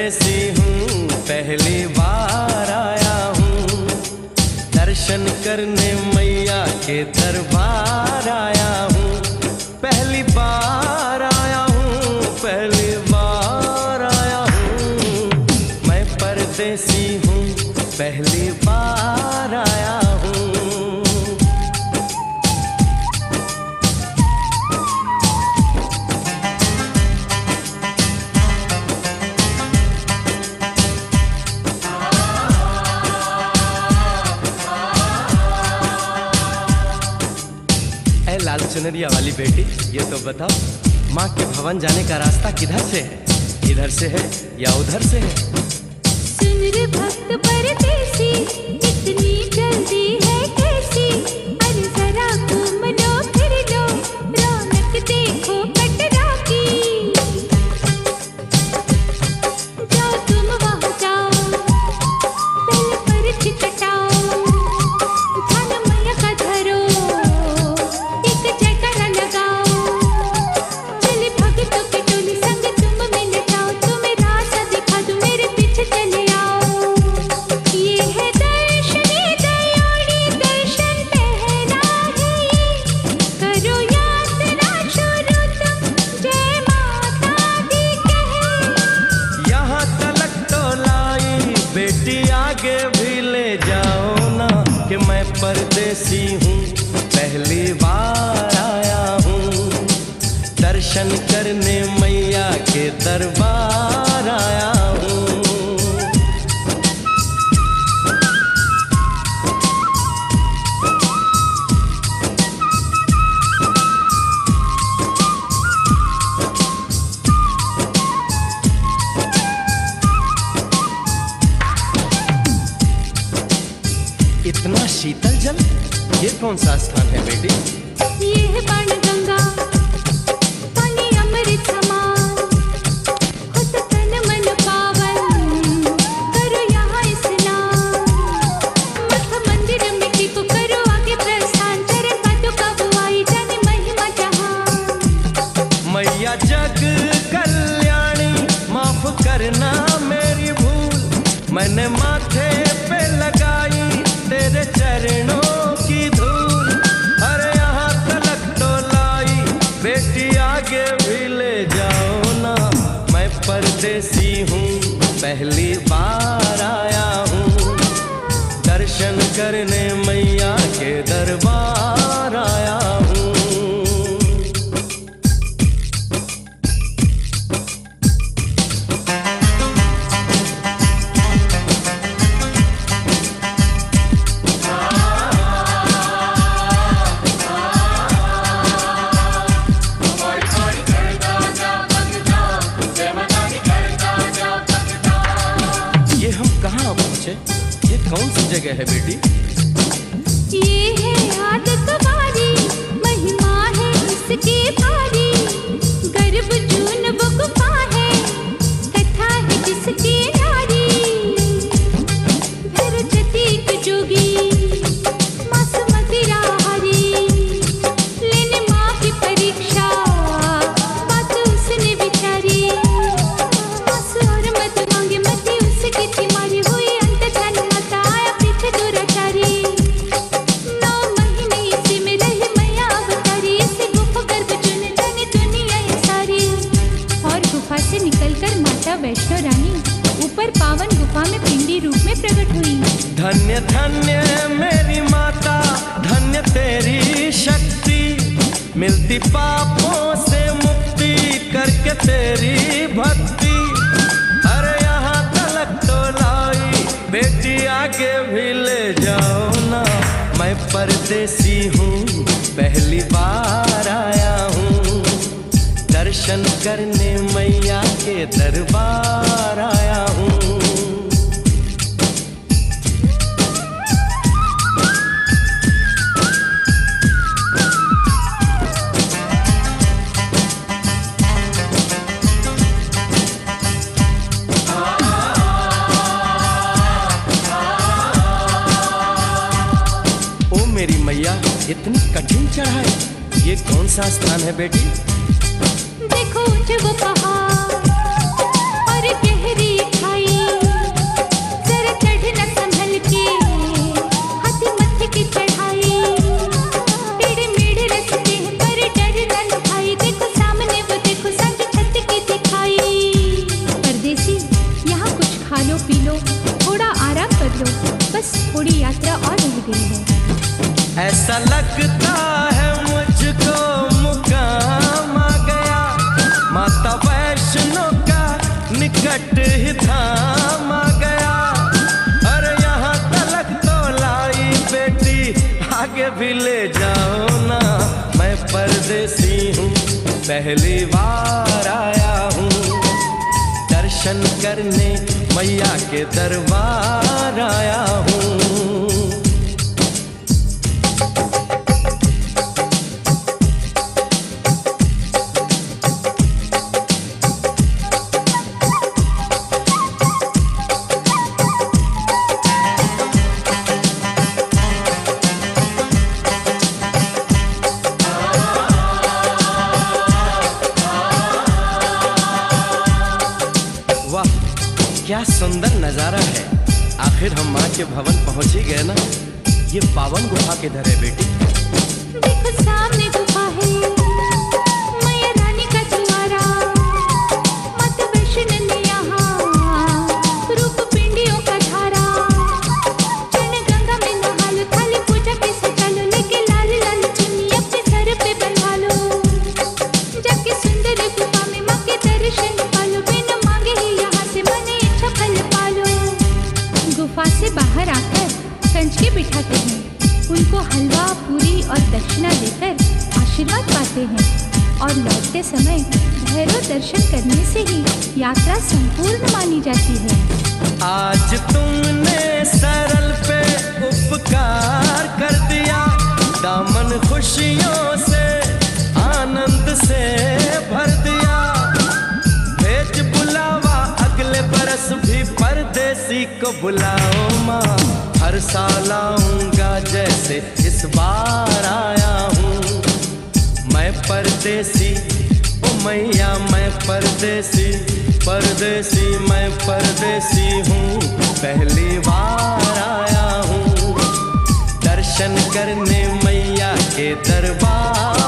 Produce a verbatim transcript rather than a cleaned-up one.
परदेसी हूँ, पहली बार आया हूँ, दर्शन करने मैया के दरबार आया हूँ। पहली बार आया हूँ, पहली बार आया हूँ, मैं परदेसी हूँ, पहली बार आया हूँ। ऐ लाल चुनरिया वाली बेटी, ये तो बताओ माँ के भवन जाने का रास्ता किधर से है? इधर से है या उधर से है? सुन रे भक्त परदेसी, इतनी जल्दी है कैसी? अरे जरा घूम लो फिर लो, रौनक देखो कटरा की। जाओ तुम वहाँ जाओ, पहले पर्ची कटाओ, ध्यान मैया का धरो, एक जयकारा लगाओ। चले भक्तों की टोली संग तुम मिल जाओ, तुम्हें रास्ता दिखा दूं, मेरे पीछे चले आओ। ये है दर्शनी दयाड़ी, दर्शन पहला है ये, करो यात्रा शुरू तुम, जय माता दी कहे। यहाँ तलक तो लाई बेटी, आगे भी ले जाओ ना, कि मैं परदेसी हूँ, पहली बार आया हूँ, दर्शन करने मैया के दरबार आया हूँ। इतना शीतल जल, ये कौन सा स्थान है बेटी? ये है बाण गंगा, पानी अमृत समान, होता तन मन पावन, करो यहाँ स्नान। मठ मंदिर में टिको, करो आगे प्रस्थान, चरण पादुका बुआई, जाने महिमा जहान। मैया जग कल्याणी, माफ करना मेरी भूल, मैंने माथे पे लगाई तेरे चरणों की धूल। अरे यहाँ तलक तो लाई बेटी, आगे भी ले जाओ ना, मैं परदेसी हूँ, पहली बार आया हूँ, दर्शन करने मैया के दरबार आया हूँ। ये हम कहाँ पहुँचे? ये कौन सी जगह है बेटी? ये है आदत वारी, महिमा है इसकी भारी, गर्भ जून वो गुफा है, कथा है जिसकी नारी। धरती की जोगी, मासूमती राहरी, लेने माँ की परीक्षा, बात उसने बिचारी। आंसू और मत मांगे, मती उसकी थी मारी, हुई अंत धन माता, आया पीछे दुराचारी। नौ महीने इसी में रही मैया अवतारी, इसी गुफा गर्भ चुन जाने दुनिया ये सारी। और गुफा से निकलकर माता वैष्णो रानी ऊपर पावन गुफा में पिंडी रूप में प्रकट हुई। धन्य धन्य मेरी माता, धन्य तेरी शक्ति, मिलती पापों से मुक्ति करके तेरी भक्ति। अरे यहाँ तलक तो लाई बेटी, आगे भी ले जाओ ना, मैं परदेसी हूँ, पहली बार आया हूँ, दर्शन करने मैया के दरबार आया हूँ। मेरी मैया, इतनी कठिन चढ़ाई, ये कौन सा स्थान है बेटी? देखो ऊंचे वो पहाड़ और गहरी गई है। ऐसा लगता है मुझको मुकाम आ गया, माता वैष्णो का निकट ही धाम आ गया। अरे यहाँ तलक तो लाई बेटी, आगे भी ले जाओ ना। मैं परदेसी हूँ, पहली बार आया हूँ, दर्शन करने मैया के दरबार आया हूँ। क्या सुंदर नजारा है। आखिर हम माँ के भवन पहुंच ही गए ना। ये पावन गुफा किधर है बेटी? देखो सामने गुफा है, मैया रानी का द्वारा। माता वैष्णो ने यहाँ रूप पिंडियों का धारा। चरण गंगा में नहा लो, थाली पूजा के सजा लो, लेके लाल लाल चुन्नी अपने सर पे बनवा लो। जाके सुंदर गुफा में माँ के दर्शन पालो, बिना मांगे ही यहाँ से मने इच्छा फल पालो। गुफा से बाहर आकर कंच के बिठाते हैं, उनको हलवा पूरी और दक्षिणा देकर आशीर्वाद पाते हैं और लौटते समय भैरव दर्शन करने से ही यात्रा संपूर्ण मानी जाती है। आज तुमने सरल पे उपकार कर दिया, दामन खुशियों से आनंद से भर दिया। भेज बुलावा अगले बरस भी परदेसी को बुलाओ माँ, हर साल आऊंगा जैसे इस बार आया हूँ। मैं परदेसी ओ मैया, मैं परदेसी, परदेसी मैं परदेसी हूँ, पहली बार आया हूँ, दर्शन करने मैया के दरबार